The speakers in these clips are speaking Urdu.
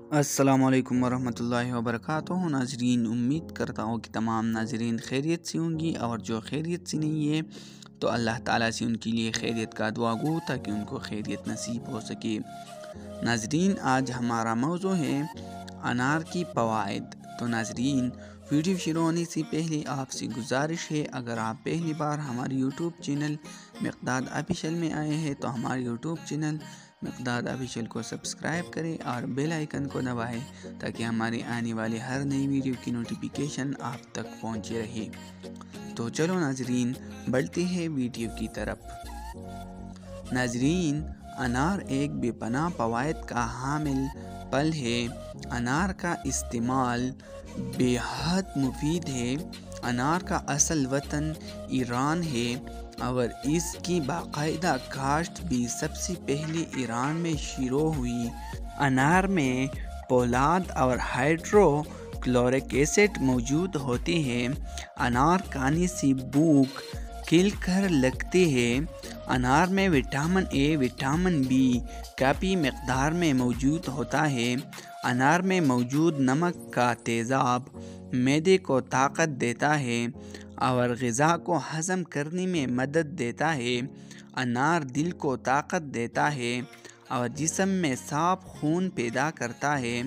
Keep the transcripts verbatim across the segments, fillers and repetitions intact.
السلام علیکم ورحمۃ اللہ وبرکاتہ ناظرین، امید کرتا ہوں کہ تمام ناظرین خیریت سے ہوں گی، اور جو خیریت سے نہیں ہے تو اللہ تعالیٰ سے ان کے لیے خیریت کا دعا گو تاکہ ان کو خیریت نصیب ہو سکے۔ ناظرین، آج ہمارا موضوع ہے انار کی فوائد۔ تو ناظرین، ویڈیو شروع ہونے سے پہلے آپ سے گزارش ہے، اگر آپ پہلی بار ہمارے یوٹیوب چینل مقداد آفیشل میں آئے ہیں تو ہمارے یوٹیوب چینل مقداد آفیشل کو سبسکرائب کریں اور بیل آئیکن کو دبائیں تاکہ ہمارے آنے والے ہر نئی ویڈیو کی نوٹیفیکیشن آپ تک پہنچے رہے۔ تو چلو ناظرین، بڑھتے ہیں ویڈیو کی طرف۔ ناظرین، انار ایک بے پناہ فوائد کا حامل پھل ہے۔ انار کا استعمال بے حد مفید ہے۔ انار کا اصل وطن ایران ہے اور اس کی باقاعدہ کاشت بھی سب سے پہلے ایران میں شروع ہوئی۔ انار میں پولاد اور ہائیڈرو کلورک ایسڈ موجود ہوتے ہیں۔ انار کھانے سے بھوک کھل کر لگتے ہیں۔ انار میں وٹامن اے، وٹامن بی کافی مقدار میں موجود ہوتا ہے۔ انار میں موجود نمک کا تیزاب معدے کو طاقت دیتا ہے اور غذا کو ہضم کرنے میں مدد دیتا ہے۔ انار دل کو طاقت دیتا ہے اور جسم میں صاف خون پیدا کرتا ہے۔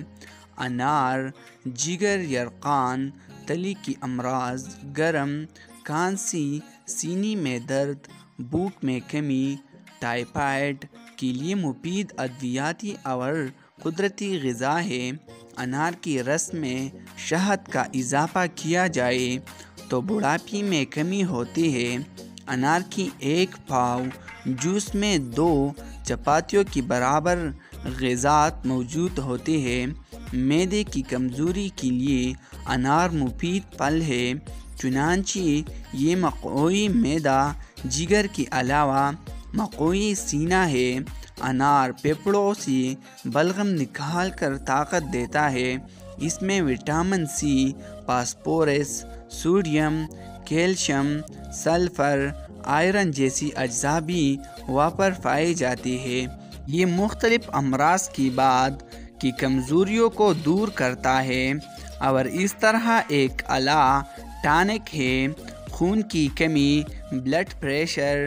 انار جگر، یرقان، تلی کی امراض، گرم، کھانسی، سینے میں درد، بھوک میں کمی، ٹائفائڈ کے لیے مفید ادویاتی اور قدرتی غذا ہے۔ انار کے رس میں شہد کا اضافہ کیا جائے تو بڑھاپے میں کمی ہوتی ہے۔ انار کی ایک پاؤ جوس میں دو چپاتیوں کے برابر غذائیت موجود ہوتے ہیں۔ معدے کی کمزوری کے لیے انار مفید پھل ہے، چنانچہ یہ مقوی معدہ، جگر کے علاوہ مقوی سینہ ہے۔ انار پھیپھڑوں سے بلغم نکال کر طاقت دیتا ہے۔ اس میں vitamin C, phosphorus, sodium, calcium, sulphur, iron جیسی اجزاء بھی وافر پائے جاتے ہیں۔ یہ مختلف امراض کے بعد کی کمزوریوں کو دور کرتا ہے اور اس طرح ایک اعلیٰ ٹانک ہے۔ خون کی کمی، بلڈ پریشر،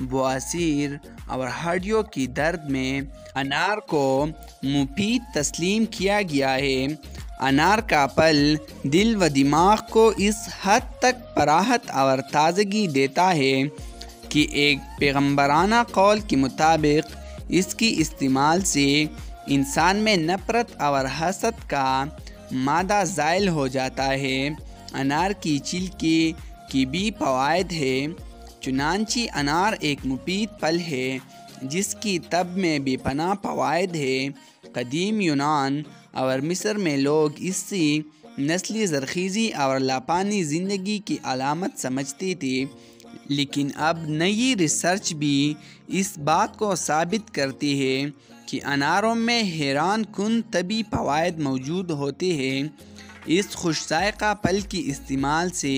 بواسیر اور ہڈیوں کی درد میں انار کو مفید تسلیم کیا گیا ہے۔ انار کا پھل دل و دماغ کو اس حد تک راحت اور تازگی دیتا ہے کہ ایک پیغمبرانہ قول کے مطابق اس کے استعمال سے انسان میں نفرت اور حسد کا مادہ زائل ہو جاتا ہے۔ انار کی چھلکے کی بھی فوائد ہے، چنانچہ انار ایک مفید پھل ہے جس کی طب میں بے پناہ فوائد ہے۔ قدیم یونان اور مصر میں لوگ اس سے نسلی زرخیزی اور لاپانی زندگی کی علامت سمجھتے تھے، لیکن اب نئی ریسرچ بھی اس بات کو ثابت کرتی ہے کہ اناروں میں حیران کن طبی فوائد موجود ہوتے ہیں۔ اس خوش ذائقہ پھل کے استعمال سے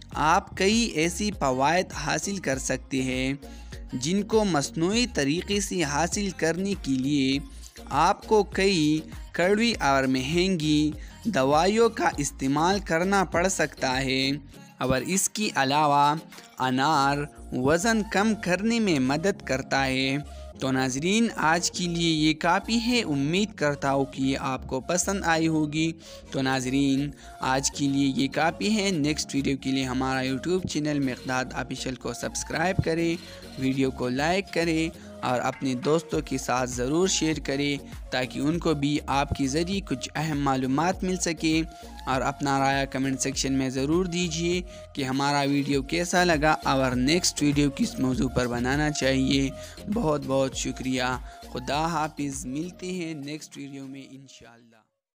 آپ کئی ایسی فوائد حاصل کر سکتے ہیں جن کو مصنوعی طریقے سے حاصل کرنے کے لیے آپ کو کئی کڑوی اور مہنگی دوائیوں کا استعمال کرنا پڑ سکتا ہے، اور اس کے علاوہ انار وزن کم کرنے میں مدد کرتا ہے۔ تو ناظرین، آج کے لیے یہ کافی ہے۔ امید کرتا ہوں کہ یہ آپ کو پسند آئی ہوگی۔ تو ناظرین، آج کے لیے یہ کافی ہے۔ نیکسٹ ویڈیو کے لیے ہمارا یوٹیوب چینل مقداد آفیشل کو سبسکرائب کریں، ویڈیو کو لائک کریں اور اپنے دوستوں کے ساتھ ضرور شیئر کریں تاکہ ان کو بھی آپ کے ذریعے کچھ اہم معلومات مل سکے، اور اپنا رائے کمنٹ سیکشن میں ضرور دیجیے کہ ہمارا ویڈیو کیسا لگا اور نیکسٹ ویڈیو کس موضوع پر بنانا چاہیے۔ بہت بہت شکریہ۔ خدا حافظ، ملتے ہیں نیکسٹ ویڈیو میں انشاءاللہ۔